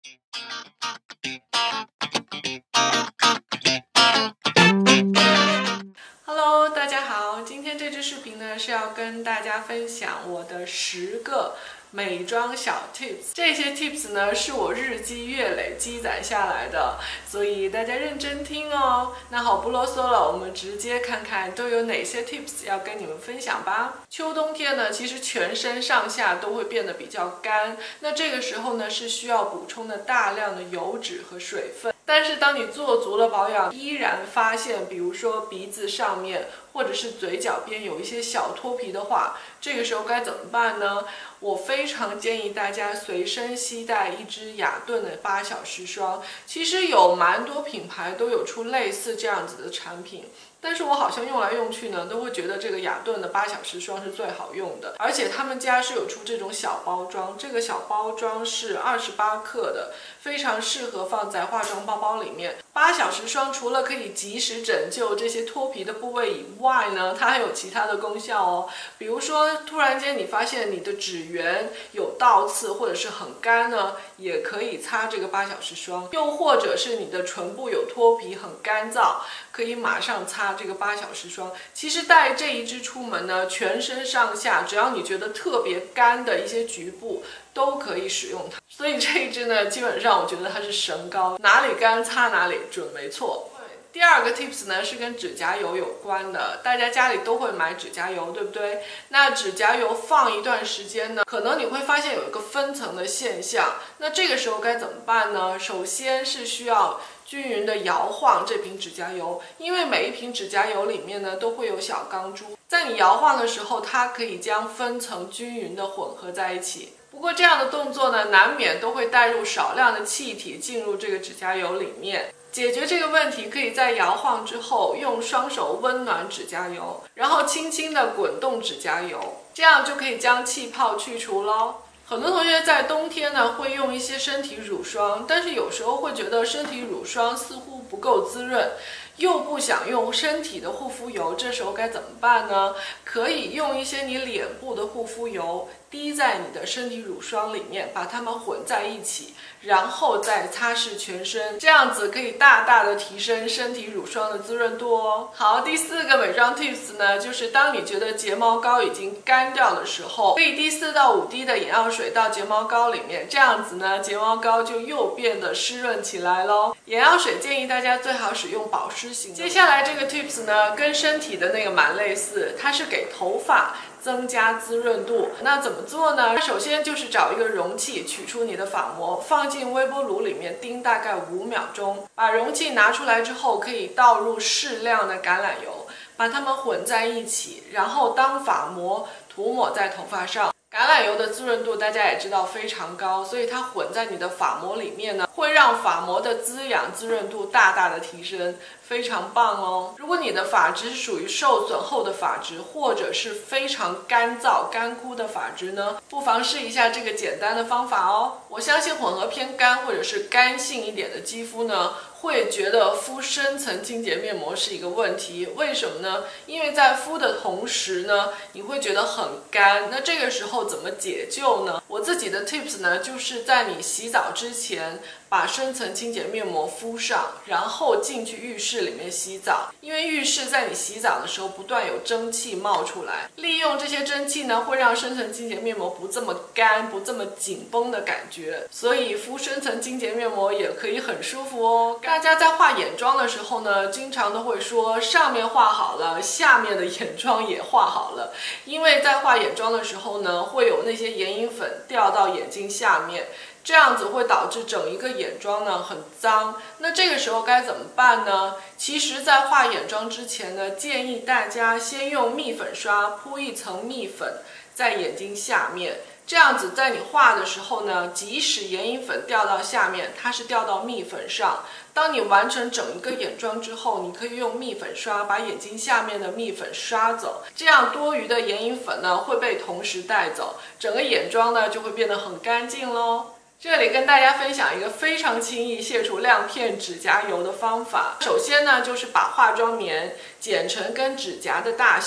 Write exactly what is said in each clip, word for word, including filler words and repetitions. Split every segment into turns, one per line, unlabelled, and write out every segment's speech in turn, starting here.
Hello， 大家好，今天这支视频呢是要跟大家分享我的十个美妆小 tips。这些 tips 呢是我日积月累积攒下来的，所以大家认真听哦。那好，不啰嗦了，我们直接看看都有哪些 tips 要跟你们分享吧。秋冬天呢，其实全身上下都会变得比较干，那这个时候呢是需要补充的大量的油脂和水分。但是当你做足了保养，依然发现，比如说鼻子上面或者是嘴角边有一些小脱皮的话，这个时候该怎么办呢？我非常建议大家随身携带一支雅顿的八小时霜。其实有蛮多品牌都有出类似这样子的产品，但是我好像用来用去呢，都会觉得这个雅顿的八小时霜是最好用的。而且他们家是有出这种小包装，这个小包装是二十八克的，非常适合放在化妆包包里面。八小时霜除了可以及时拯救这些脱皮的部位以外呢，它还有其他的功效哦。比如说，突然间你发现你的指缘有倒刺或者是很干呢，也可以擦这个八小时霜。又或者是你的唇部有脱皮很干燥，可以马上擦这个八小时霜。其实带这一支出门呢，全身上下只要你觉得特别干的一些局部都可以使用它。所以这一支呢，基本上我觉得它是神膏，哪里干擦哪里准没错。第二个 tips 呢是跟指甲油有关的，大家家里都会买指甲油，对不对？那指甲油放一段时间呢，可能你会发现有一个分层的现象。那这个时候该怎么办呢？首先是需要均匀的摇晃这瓶指甲油，因为每一瓶指甲油里面呢都会有小钢珠，在你摇晃的时候，它可以将分层均匀的混合在一起。不过这样的动作呢，难免都会带入少量的气体进入这个指甲油里面。解决这个问题，可以在摇晃之后用双手温暖指甲油，然后轻轻的滚动指甲油，这样就可以将气泡去除咯。很多同学在冬天呢会用一些身体乳霜，但是有时候会觉得身体乳霜似乎不够滋润，又不想用身体的护肤油，这时候该怎么办呢？可以用一些你脸部的护肤油滴在你的身体乳霜里面，把它们混在一起，然后再擦拭全身，这样子可以大大的提升身体乳霜的滋润度哦。好，第四个美妆 tips 呢，就是当你觉得睫毛膏已经干掉的时候，可以滴四到五滴的眼药水到睫毛膏里面，这样子呢，睫毛膏就又变得湿润起来咯。眼药水建议大家最好使用保湿型的。接下来这个 tips 呢，跟身体的那个蛮类似，它是给头发增加滋润度。那怎么做呢？首先就是找一个容器，取出你的发膜，放进微波炉里面叮大概五秒钟。把容器拿出来之后，可以倒入适量的橄榄油，把它们混在一起，然后当发膜涂抹在头发上。橄榄油的滋润度大家也知道非常高，所以它混在你的发膜里面呢，会让发膜的滋养滋润度大大的提升，非常棒哦。如果你的发质是属于受损后的发质，或者是非常干燥干枯的发质呢，不妨试一下这个简单的方法哦。我相信混合偏干或者是干性一点的肌肤呢，会觉得敷深层清洁面膜是一个问题。为什么呢？因为在敷的同时呢，你会觉得很干。那这个时候怎么解救呢？我自己的 tips 呢，就是在你洗澡之前把深层清洁面膜敷上，然后进去浴室里面洗澡。因为浴室在你洗澡的时候不断有蒸汽冒出来，利用这些蒸汽呢，会让深层清洁面膜不这么干，不这么紧绷的感觉。所以敷深层清洁面膜也可以很舒服哦。大家在画眼妆的时候呢，经常都会说上面画好了，下面的眼妆也画好了。因为在画眼妆的时候呢，会有那些眼影粉掉到眼睛下面，这样子会导致整一个眼妆呢很脏。那这个时候该怎么办呢？其实在画眼妆之前呢，建议大家先用蜜粉刷铺一层蜜粉在眼睛下面，这样子在你画的时候呢，即使眼影粉掉到下面，它是掉到蜜粉上。当你完成整一个眼妆之后，你可以用蜜粉刷把眼睛下面的蜜粉刷走，这样多余的眼影粉呢会被同时带走，整个眼妆呢就会变得很干净咯。这里跟大家分享一个非常轻易卸除亮片指甲油的方法。首先呢，就是把化妆棉剪成跟指甲的大小，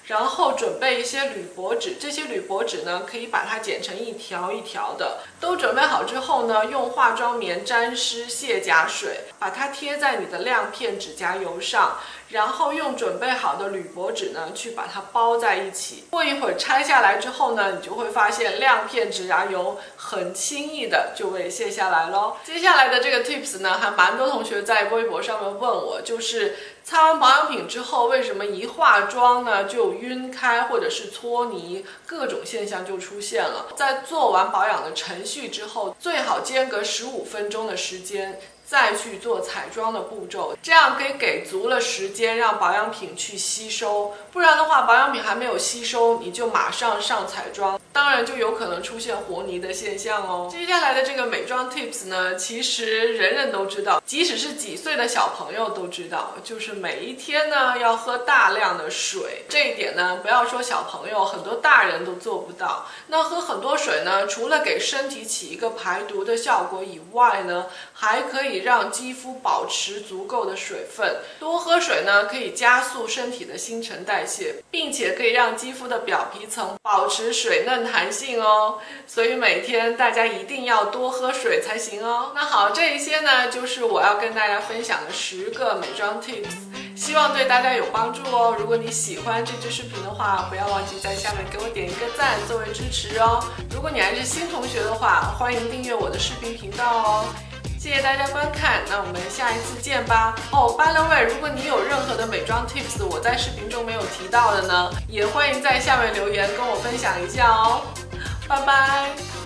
然后准备一些铝箔纸，这些铝箔纸呢可以把它剪成一条一条的。都准备好之后呢，用化妆棉沾湿卸甲水，把它贴在你的亮片指甲油上，然后用准备好的铝箔纸呢去把它包在一起。过一会儿拆下来之后呢，你就会发现亮片指甲油很轻易的就被卸下来咯。接下来的这个 tips 呢，还蛮多同学在微博上面问我，就是擦完保养品之后，为什么一化妆呢就晕开或者是搓泥，各种现象就出现了。在做完保养的程序之后，最好间隔十五分钟的时间再去做彩妆的步骤，这样可以给足了时间让保养品去吸收，不然的话保养品还没有吸收，你就马上上彩妆，当然就有可能出现活泥的现象哦。接下来的这个美妆 tips 呢，其实人人都知道，即使是几岁的小朋友都知道，就是每一天呢要喝大量的水。这一点呢，不要说小朋友，很多大人都做不到。那喝很多水呢，除了给身体起一个排毒的效果以外呢，还可以让肌肤保持足够的水分。多喝水呢，可以加速身体的新陈代谢，并且可以让肌肤的表皮层保持水嫩弹性哦。所以每天大家一定要多喝水才行哦。那好，这一些呢，就是我要跟大家分享的十个美妆 tips， 希望对大家有帮助哦。如果你喜欢这支视频的话，不要忘记在下面给我点一个赞作为支持哦。如果你还是新同学的话，欢迎订阅我的视频频道哦。谢谢大家观看，那我们下一次见吧。哦 ，by the way， 如果你有任何的美妆 tips 我在视频中没有提到的呢，也欢迎在下面留言跟我分享一下哦。拜拜。